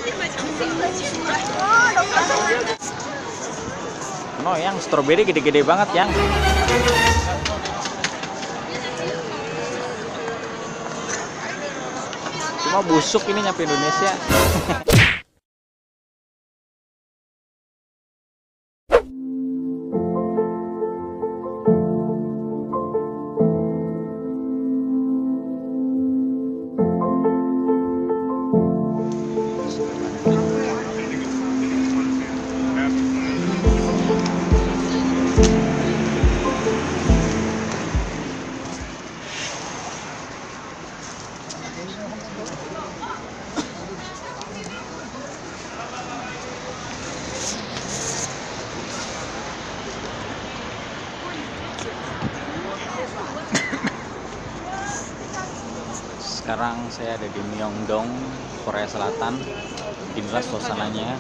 No, yang stroberi gede-gede banget yang. Cuma busuk ini nyampe Indonesia. Sekarang saya ada di Myeongdong, Korea Selatan. Inilah suasananya.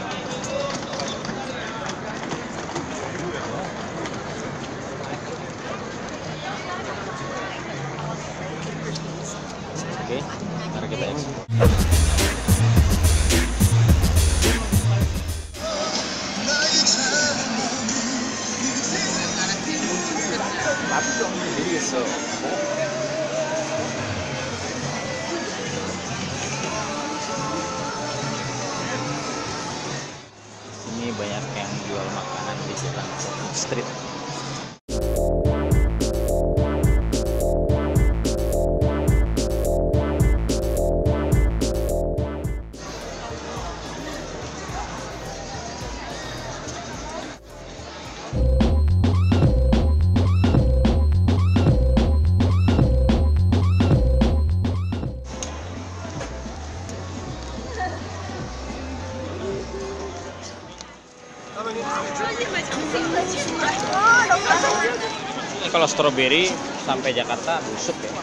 Oke, mari kita explore. Ini banyak yang jual makanan di jalan street. Kalau stroberi sampai Jakarta busuk ya.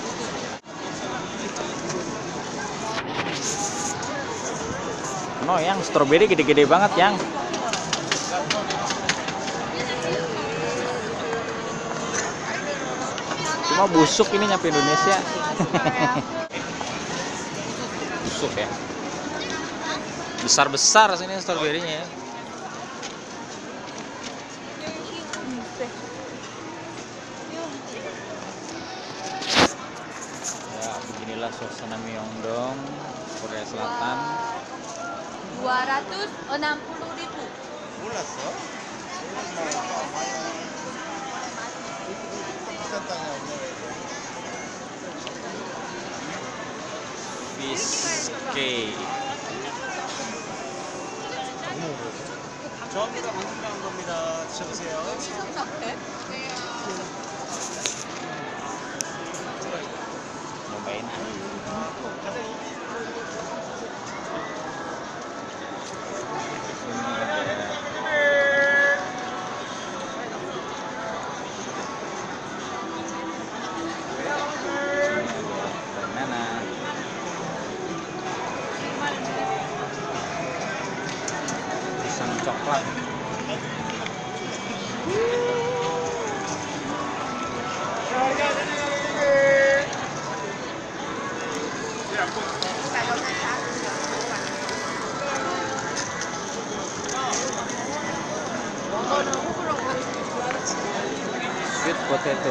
No, yang stroberi gede-gede banget yang. Cuma busuk ini nyampe Indonesia. Busuk ya. Besar-besar sini stroberinya ya. Beginilah suasana Myeongdong, Korea Selatan. 260.000. Fish cake. 저합니다. 방금 나온 겁니다. 드셔보세요. Nyobain. Banana. Pisang coklat. Sweet potato.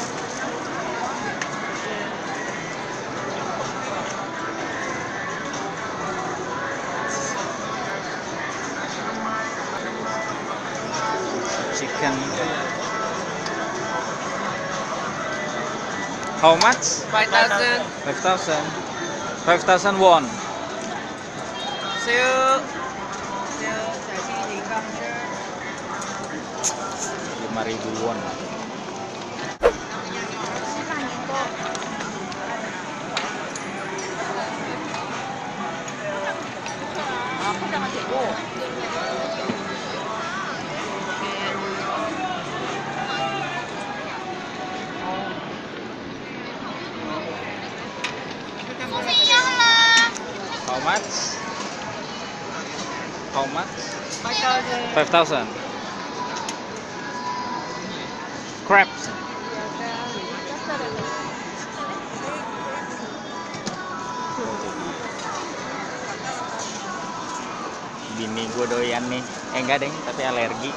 Chicken. How much? 5,000. 5,000. 5,000 won. Siêu. 5.000 won. 포장은 되고. How much? How much? 5,000. 5,000. Crabs. bini gue doyan nih. Enggak deh, tapi alergi.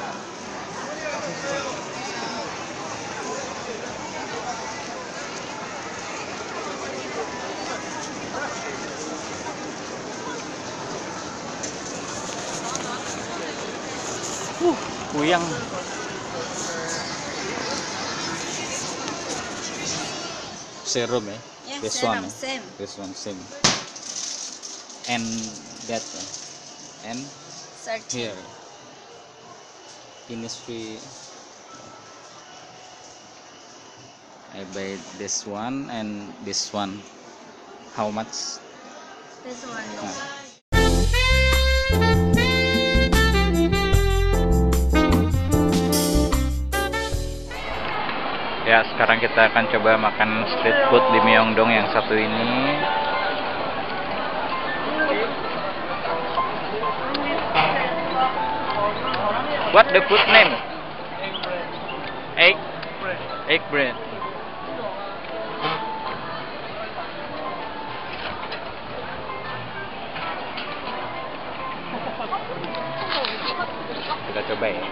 Puyang. Serum ya. Yeah, This serum, one. same. This one same. And that one. And 13. here. Innisfree. I buy this one and this one. How much? This one no. Ya, sekarang kita akan coba makan street food di Myeongdong yang satu ini. What the food name? Egg bread. Kita coba ya.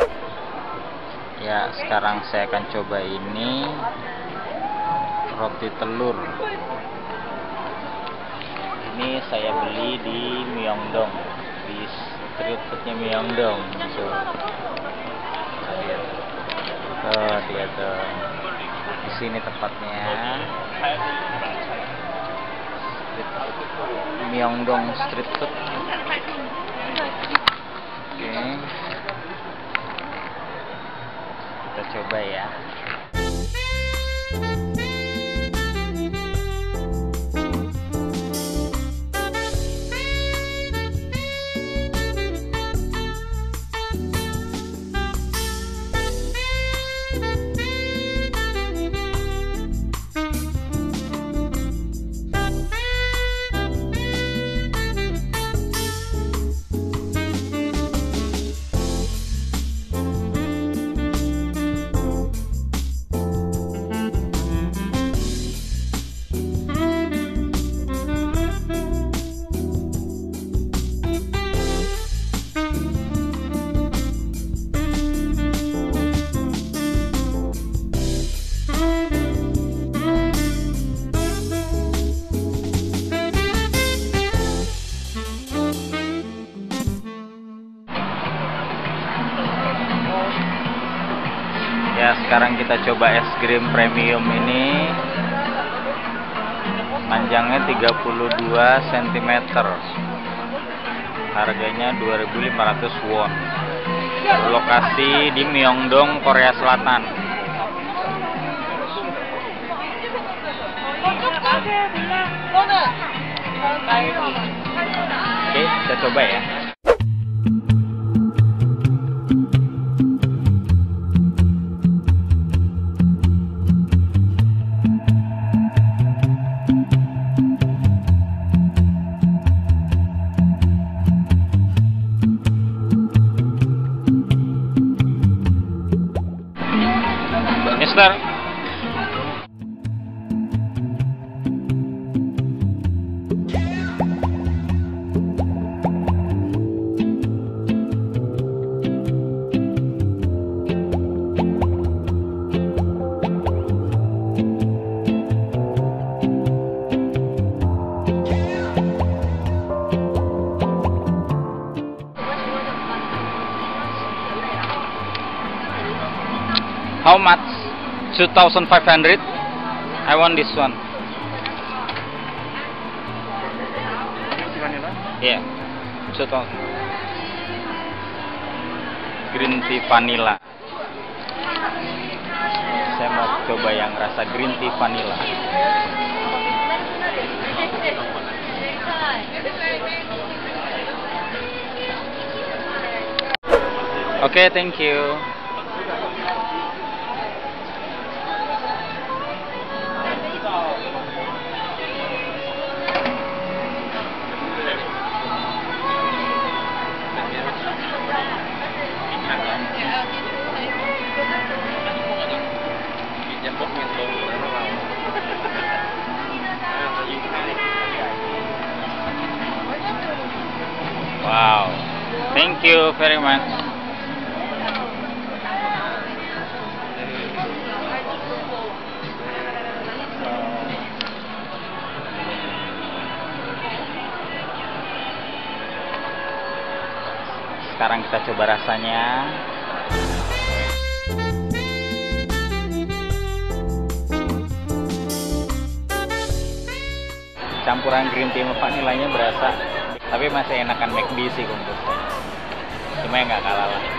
Ya, sekarang saya akan coba ini roti telur. Ini saya beli di Myeongdong, di street foodnya Myeongdong. Tuh, dia tuh. Di sini tempatnya. Myeongdong street food. Oke. Kita coba ya. Ya, sekarang kita coba es krim premium ini. Panjangnya 32 cm. Harganya 2.500 won. Lokasi di Myeongdong, Korea Selatan. Oke, kita coba ya. Mister, how much? 2,500. I want this one. Yeah, 2,000. Green tea vanilla. Saya mau coba yang rasa green tea vanilla. Oke, thank you. Wow. Thank you very much. Sekarang kita coba rasanya. Campuran green tea sama vanilanya berasa, tapi masih enakan McD sih menurut saya. Cuma ya nggak kalah lah.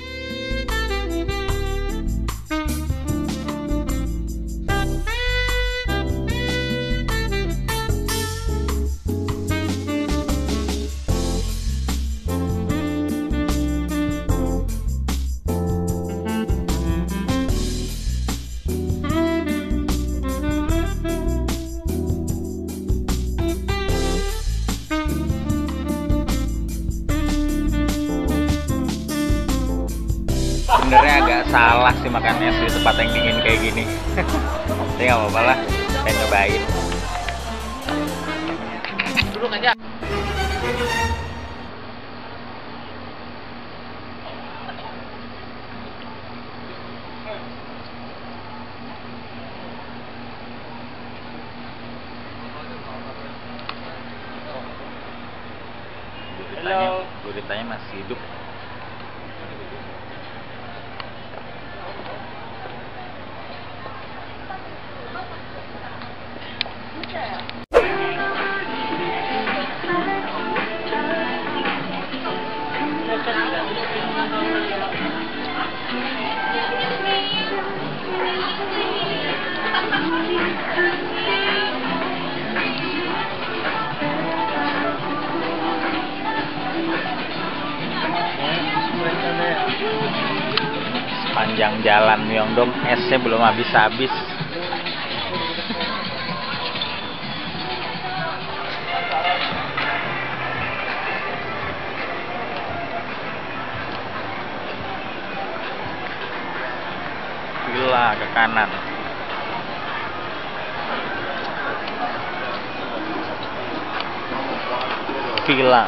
Sebenarnya agak salah sih makannya di tempat yang dingin kayak gini. Tapi nggak apa-apa lah, saya nyobain. Duduk aja. Guritanya masih hidup. Panjang jalan Myeongdong, esnya belum habis-habis. Gila, ke kanan. Villa.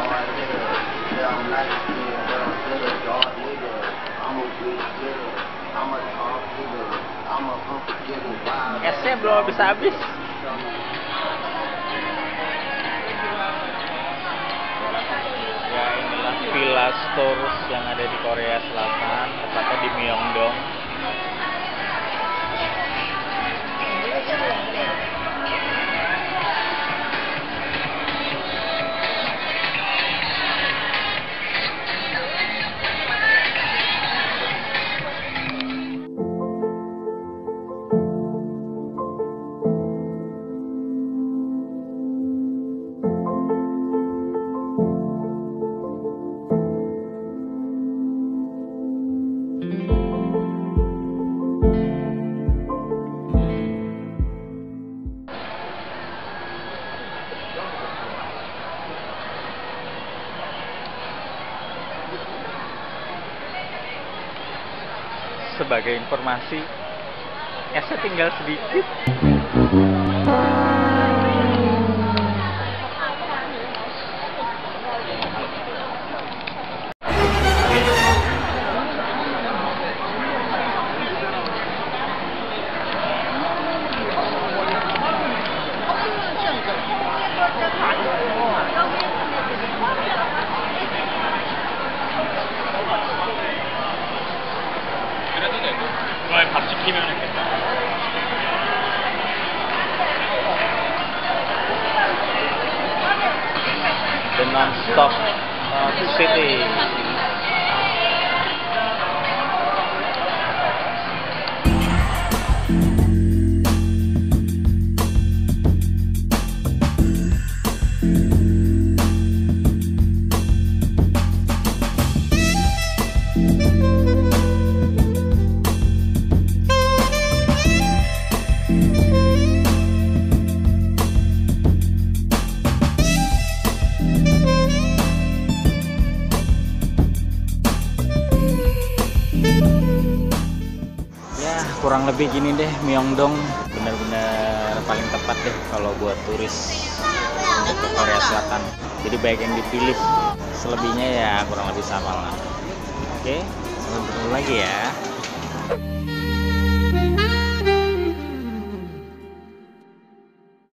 Esnya belum habis-habis. Ya, inilah Villa Stores yang ada di Korea Selatan, tepatnya di Myeongdong. Sebagai informasi, esnya tinggal sedikit. 밥 시키면 좋겠다. The non-stop city. Kurang lebih gini deh, Myeongdong benar-benar paling tepat deh kalau buat turis untuk ke Korea Selatan. Jadi baik yang dipilih selebihnya ya kurang lebih sama lah. Oke, sampai bertemu lagi ya.